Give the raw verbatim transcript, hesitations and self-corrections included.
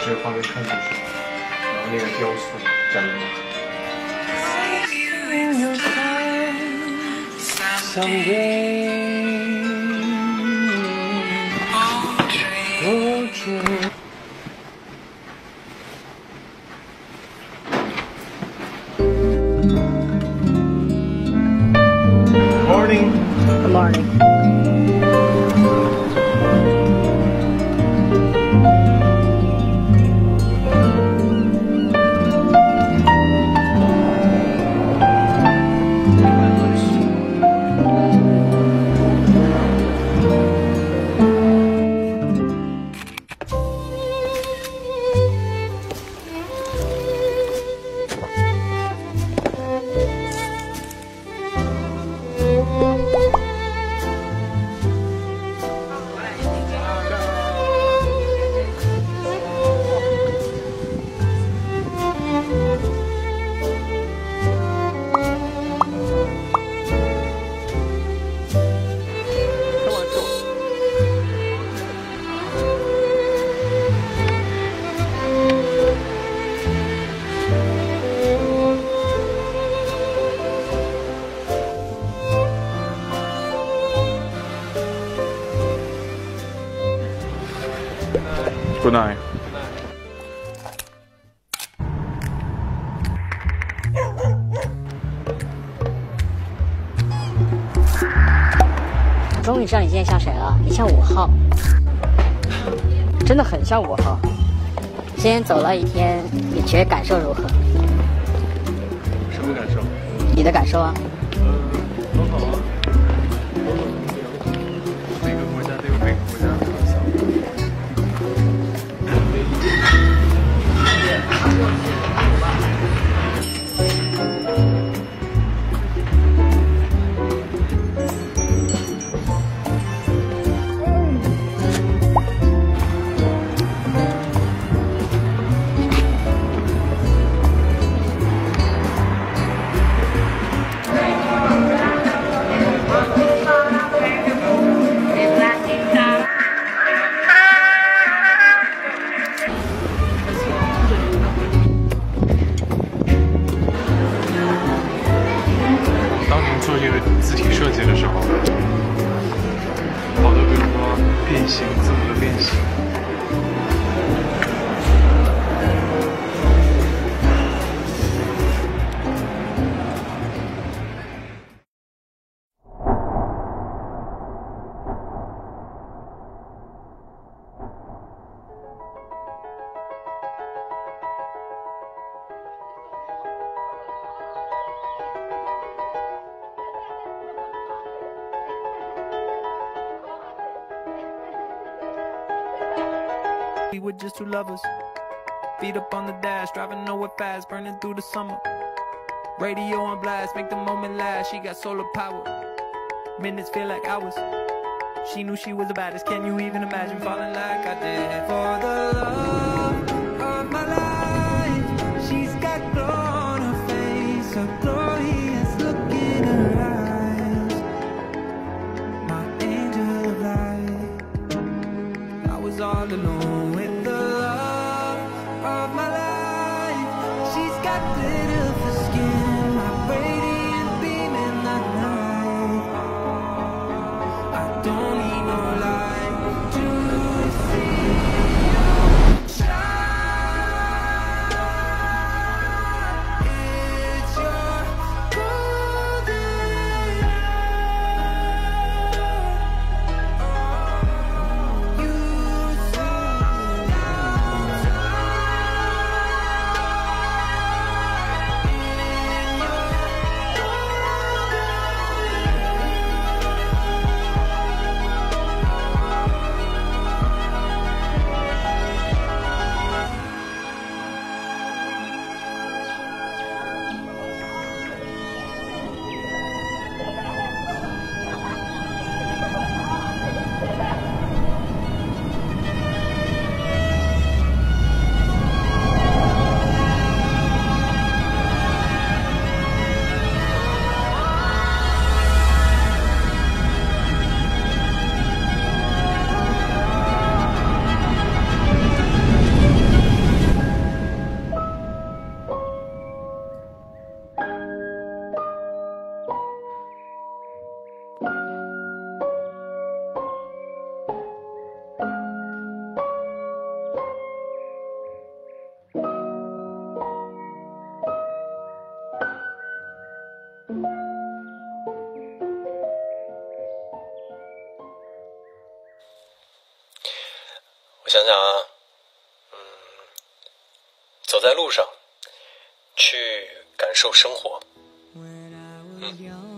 这个画面看出去，然后那个雕塑展览。Morning. Good morning. Good night. 终于知道你今天像谁了，你像五号，真的很像五号。今天走了一天，你觉得感受如何？ 什么感受？ 你的感受啊？ 嗯，很好啊。每个国家都有每个国家的特色。做这个字体设计的时候，好多比如说变形，字母的变形。 We were just two lovers, feet up on the dash, driving nowhere fast, burning through the summer. Radio on blast, make the moment last. She got solar power, minutes feel like hours. She knew she was the baddest. Can you even imagine falling like I did? For the love of my life, she's got glow on her face, a glorious look in her eyes. My angel of light, I was all alone. 我想想啊，嗯，走在路上，去感受生活。嗯。